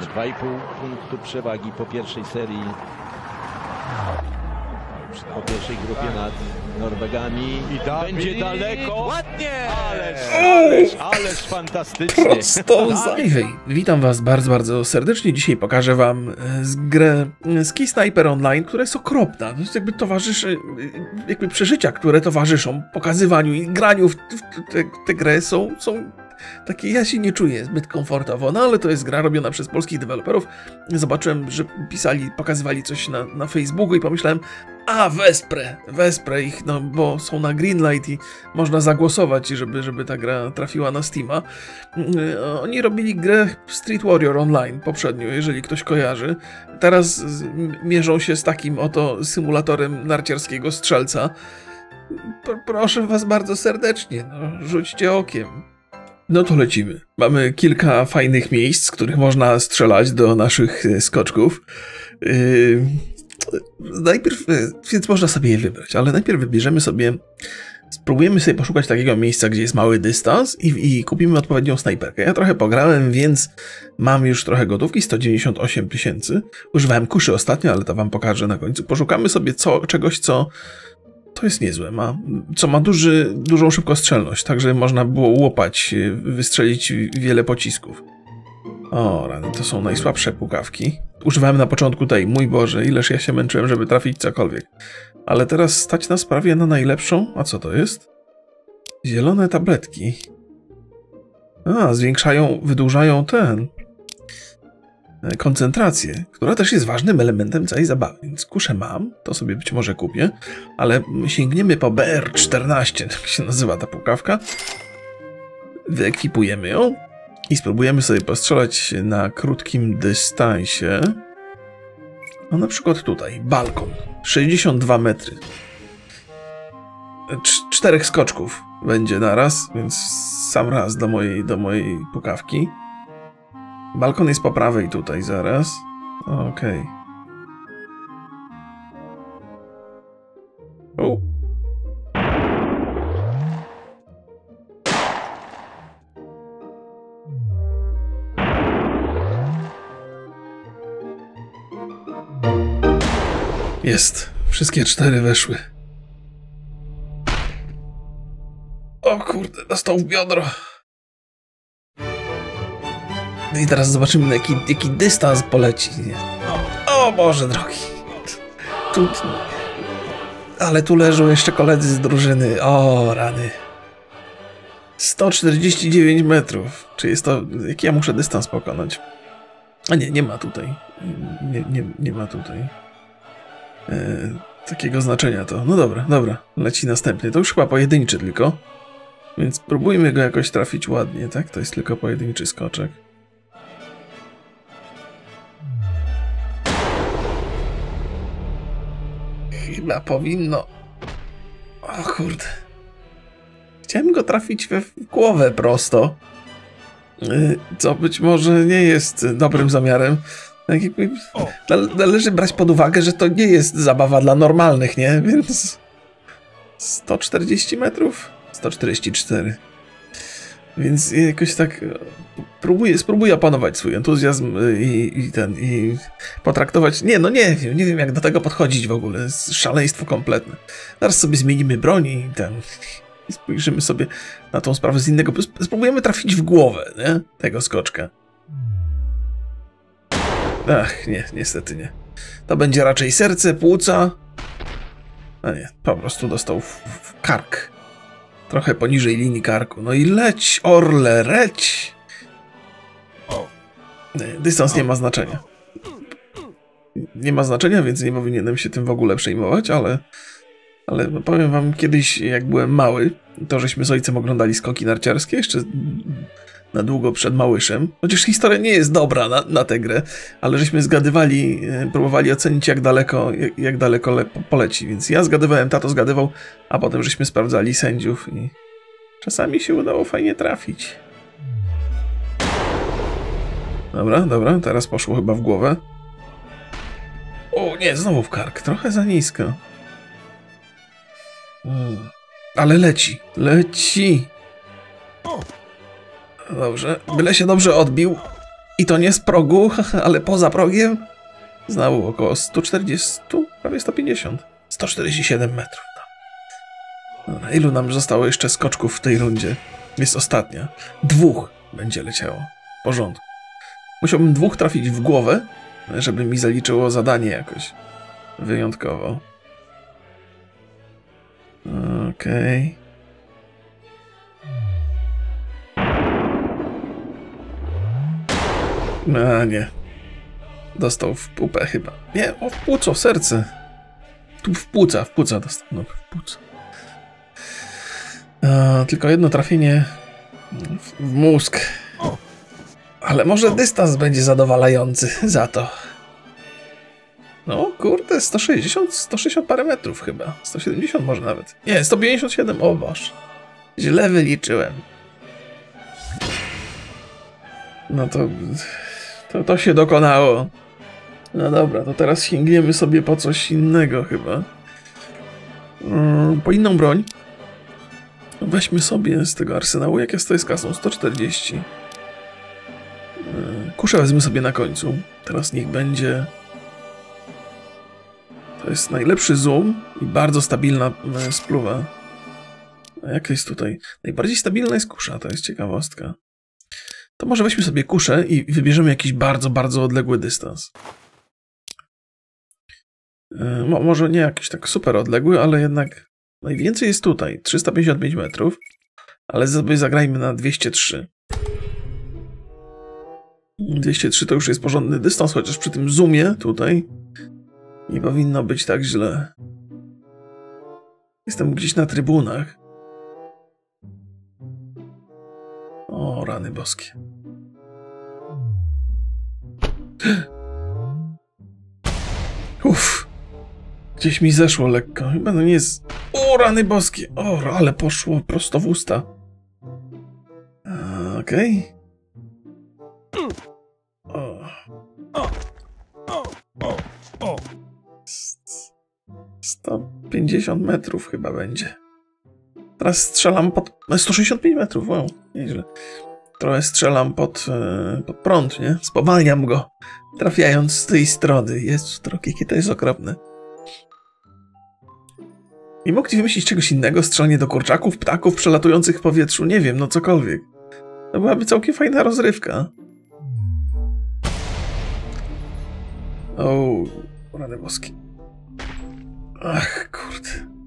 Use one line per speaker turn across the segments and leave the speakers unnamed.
Mamy 2,5 punktu przewagi po pierwszej serii. Po pierwszej grupie nad Norwegami. I będzie daleko. Ładnie! Ależ fantastycznie.
Hej, witam was bardzo serdecznie. Dzisiaj pokażę wam grę Ski Sniper Online, która jest okropna. To jest jakby towarzyszy, jakby przeżycia, które towarzyszą pokazywaniu i graniu w tę grę są takie, ja się nie czuję zbyt komfortowo, no ale to jest gra robiona przez polskich deweloperów. Zobaczyłem, że pokazywali coś na Facebooku i pomyślałem, a wesprę ich, no bo są na Greenlight i można zagłosować, żeby ta gra trafiła na Steama. Oni robili grę Street Warrior Online poprzednio, jeżeli ktoś kojarzy. Teraz mierzą się z takim oto symulatorem narciarskiego strzelca. Proszę was bardzo serdecznie, no, rzućcie okiem. No to lecimy. Mamy kilka fajnych miejsc, z których można strzelać do naszych skoczków. Najpierw, więc można sobie je wybrać, ale najpierw wybierzemy sobie, spróbujemy sobie poszukać takiego miejsca, gdzie jest mały dystans i kupimy odpowiednią snajperkę. Ja trochę pograłem, więc mam już trochę gotówki, 198 000. Używałem kuszy ostatnio, ale to wam pokażę na końcu. Poszukamy sobie czegoś, co to jest niezłe, co ma dużą szybkostrzelność, tak żeby można było łopać, wystrzelić wiele pocisków. O, rany, to są najsłabsze pukawki. Używałem na początku tej, mój Boże, ileż ja się męczyłem, żeby trafić cokolwiek. Ale teraz stać nas prawie na najlepszą. A co to jest? Zielone tabletki. A, wydłużają koncentrację, która też jest ważnym elementem całej zabawy. Więc kuszę mam, to sobie być może kupię, ale sięgniemy po BR-14, tak się nazywa ta pukawka. Wyekwipujemy ją i spróbujemy sobie postrzelać na krótkim dystansie. No na przykład tutaj, balkon, 62 metry. 4 skoczków będzie naraz, więc sam raz do mojej pukawki. Balkon jest po prawej tutaj zaraz. Okej. O. Jest. Wszystkie 4 weszły. O kurde, dostał w biodro. No i teraz zobaczymy, na jaki dystans poleci. O Boże drogi. Ale tu leżą jeszcze koledzy z drużyny. O rany. 149 metrów. Czy jest to... Jaki ja muszę dystans pokonać? A nie ma tutaj. Nie ma tutaj takiego znaczenia to. No dobra. Leci następny. To już chyba pojedynczy tylko. Więc próbujmy go jakoś trafić ładnie, tak? To jest tylko pojedynczy skoczek. Chyba powinno... O kurde. Chciałem go trafić w głowę prosto. Co być może nie jest dobrym zamiarem. Tak jakby należy brać pod uwagę, że to nie jest zabawa dla normalnych, nie? Więc... 140 metrów? 144. Więc jakoś tak spróbuję opanować swój entuzjazm i potraktować... Nie wiem jak do tego podchodzić w ogóle. Jest szaleństwo kompletne. Zaraz sobie zmienimy broń i spojrzymy sobie na tą sprawę z innego... Spróbujemy trafić w głowę, nie? Tego skoczka. Ach, nie, niestety nie. To będzie raczej serce, płuca... A nie, po prostu dostał w kark. Trochę poniżej linii karku. No i leć, orle, leć! Dystans nie ma znaczenia. Nie ma znaczenia, więc nie powinienem się tym w ogóle przejmować, ale no powiem wam, kiedyś jak byłem mały, to żeśmy z ojcem oglądali skoki narciarskie, jeszcze na długo przed Małyszem. Chociaż historia nie jest dobra na tę grę, ale żeśmy zgadywali, próbowali ocenić jak daleko poleci. Więc ja zgadywałem, tato zgadywał, a potem żeśmy sprawdzali sędziów i czasami się udało fajnie trafić. Dobra, teraz poszło chyba w głowę. O nie, znowu w kark, trochę za nisko. Ale leci. Dobrze, byle się dobrze odbił. I to nie z progu, ale poza progiem. Znowu około 140, prawie 150. 147 metrów. Dobra, ilu nam zostało jeszcze skoczków w tej rundzie? Jest ostatnia. 2 będzie leciało. W porządku. Musiałbym 2 trafić w głowę, żeby mi zaliczyło zadanie jakoś wyjątkowo. Okej. A nie. Dostał w pupę chyba. Nie, w płuco, w serce. Tu w płuca dostał. No, w płuca. Tylko jedno trafienie w mózg. Ale może dystans będzie zadowalający za to. No kurde, 160 parę metrów chyba. 170 może nawet. Nie, 157, o Boże. Źle wyliczyłem. No to się dokonało. No dobra, to teraz sięgniemy sobie po coś innego chyba. Po inną broń. Weźmy sobie z tego arsenału, jak ja stoję z kasą, 140. Kuszę wezmę sobie na końcu. Teraz niech będzie... To jest najlepszy zoom i bardzo stabilna spluwa. A jaka jest tutaj? Najbardziej stabilna jest kusza, to jest ciekawostka. To może weźmy sobie kuszę i wybierzemy jakiś bardzo, bardzo odległy dystans. Może nie jakiś tak super odległy, ale jednak najwięcej jest tutaj. 355 metrów. Ale sobie zagrajmy na 203. 203 to już jest porządny dystans, chociaż przy tym zoomie tutaj nie powinno być tak źle. Jestem gdzieś na trybunach. O, rany boskie. Uff. Gdzieś mi zeszło lekko. Chyba to nie jest... O, rany boskie. O, ale poszło prosto w usta. Okej. 150 metrów chyba będzie. Teraz strzelam pod... 165 metrów, wow, nieźle. Trochę strzelam pod prąd, nie? Spowalniam go, trafiając z tej strony. Jezu, jakie to jest okropne. Nie mogli wymyślić czegoś innego? Strzelanie do kurczaków, ptaków przelatujących w powietrzu? Nie wiem, no cokolwiek. To byłaby całkiem fajna rozrywka. O, rany boskie. Ach, kurde.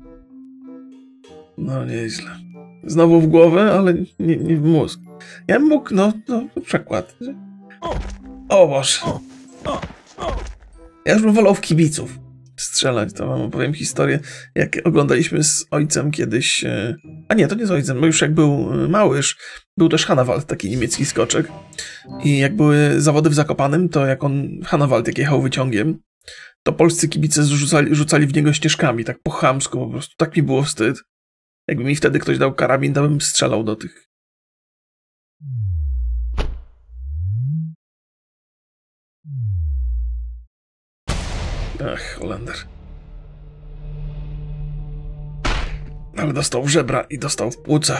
No, nieźle. Znowu w głowę, ale nie w mózg. Ja bym mógł, no przykład. O Boże. Ja już bym wolał w kibiców strzelać, to wam opowiem historię, jak oglądaliśmy z ojcem kiedyś... A nie, to nie z ojcem, bo już jak był małyż, był też Hannawald, taki niemiecki skoczek. I jak były zawody w Zakopanem, to jak Hannawald jak jechał wyciągiem, to polscy kibice rzucali w niego ścieżkami, tak po chamsku po prostu. Tak mi było wstyd. Jakby mi wtedy ktoś dał karabin, to bym strzelał do tych. Ach, Holender. Ale dostał w żebra i dostał w płuca.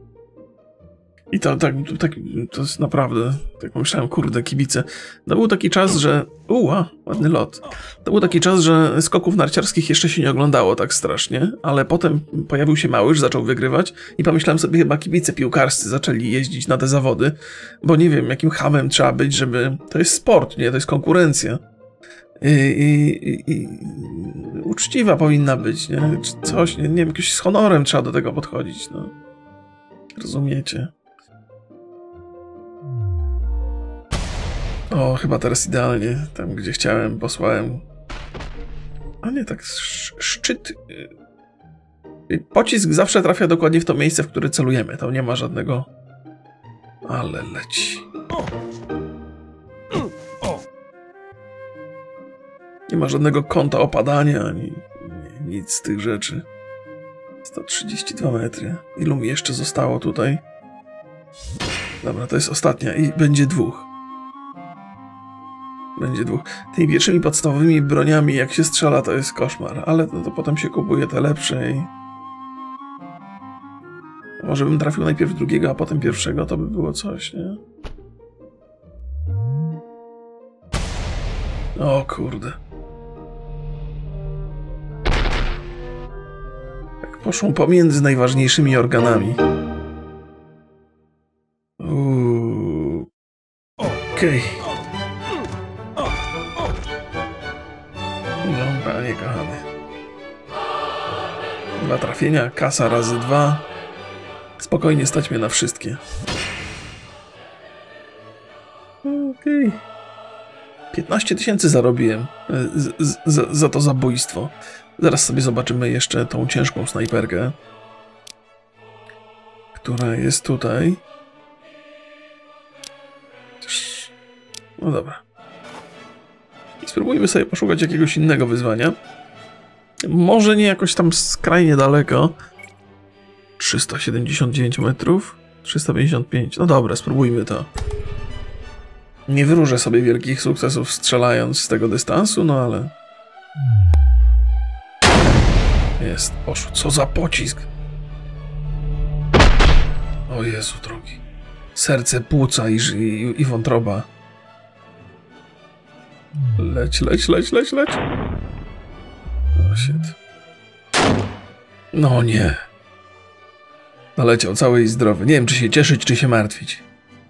I to jest naprawdę, tak pomyślałem, kurde, kibice. To był taki czas, że... ładny lot. To był taki czas, że skoków narciarskich jeszcze się nie oglądało tak strasznie, ale potem pojawił się Małysz, zaczął wygrywać i pomyślałem sobie, chyba kibice piłkarscy zaczęli jeździć na te zawody, bo nie wiem, jakim chamem trzeba być, żeby... To jest sport, nie? To jest konkurencja. I uczciwa powinna być, nie? Czy coś, nie wiem, jakoś z honorem trzeba do tego podchodzić, no. Rozumiecie? O, chyba teraz idealnie. Tam, gdzie chciałem, posłałem. A nie, tak szczyt... Pocisk zawsze trafia dokładnie w to miejsce, w które celujemy. Tam nie ma żadnego... Ale leci. Nie ma żadnego kąta opadania, ani nic z tych rzeczy. 132 metry. Ilu mi jeszcze zostało tutaj? Dobra, to jest ostatnia i będzie 2. Będzie 2. Tymi pierwszymi podstawowymi broniami, jak się strzela, to jest koszmar, ale to potem się kupuje te lepsze i... Może bym trafił najpierw drugiego, a potem pierwszego, to by było coś, nie? O kurde. Tak poszło pomiędzy najważniejszymi organami. Okej. No, panie kochany. 2 trafienia, kasa razy 2. Spokojnie stać mnie na wszystkie. Okej. 15 000 zarobiłem za to zabójstwo. Zaraz sobie zobaczymy jeszcze tą ciężką snajperkę, która jest tutaj. No dobra. I spróbujmy sobie poszukać jakiegoś innego wyzwania. Może nie jakoś tam skrajnie daleko. 379 metrów. 355. No dobra, spróbujmy to. Nie wróżę sobie wielkich sukcesów strzelając z tego dystansu, no ale... Jest, poszło. Co za pocisk! O Jezu drogi. Serce, płuca i wątroba. Leć. O shit. No nie. Naleciał cały i zdrowy. Nie wiem, czy się cieszyć, czy się martwić.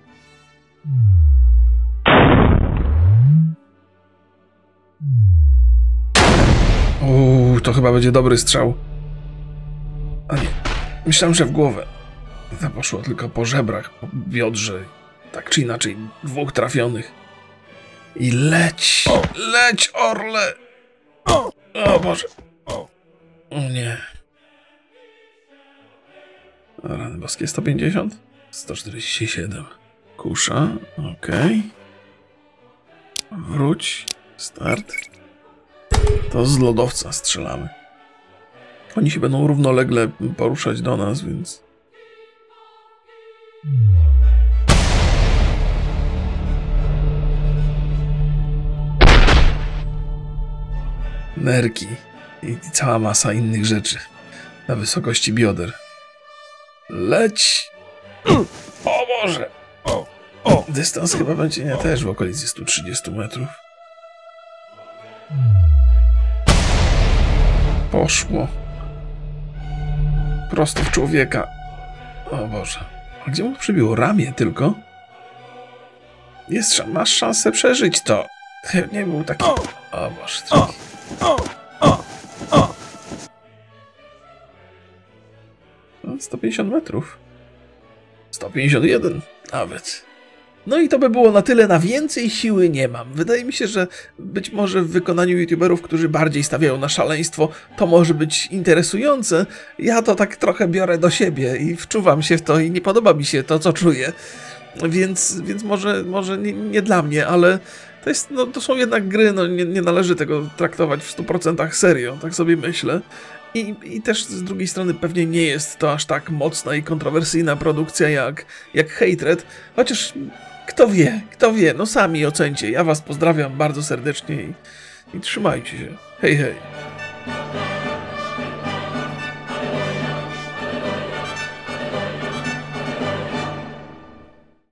To chyba będzie dobry strzał. A nie. Myślałem, że w głowę. To poszło tylko po żebrach, po biodrze. Tak czy inaczej, 2 trafionych. I leć! Leć, orle! O Boże! O nie. O, rany boskie, 150? 147. Kusza, okej. Wróć. Start. To z lodowca strzelamy. Oni się będą równolegle poruszać do nas, więc... Nerki i cała masa innych rzeczy na wysokości bioder. Leć! O Boże! Dystans chyba będzie nie też w okolicy 130 metrów. Poszło. Prosto w człowieka. O Boże. A gdzie mu przybiło? Ramię tylko? Masz szansę przeżyć to. Nie był taki... O Boże. 150 metrów. 151 nawet. No i to by było na tyle, na więcej siły nie mam. Wydaje mi się, że być może w wykonaniu youtuberów, którzy bardziej stawiają na szaleństwo, to może być interesujące. Ja to tak trochę biorę do siebie i wczuwam się w to i nie podoba mi się to, co czuję. Więc może nie dla mnie, ale to są jednak gry, no nie należy tego traktować w 100% serio, tak sobie myślę. I też z drugiej strony pewnie nie jest to aż tak mocna i kontrowersyjna produkcja jak Hatred, chociaż kto wie, no sami ocencie. Ja was pozdrawiam bardzo serdecznie i trzymajcie się. Hej, hej.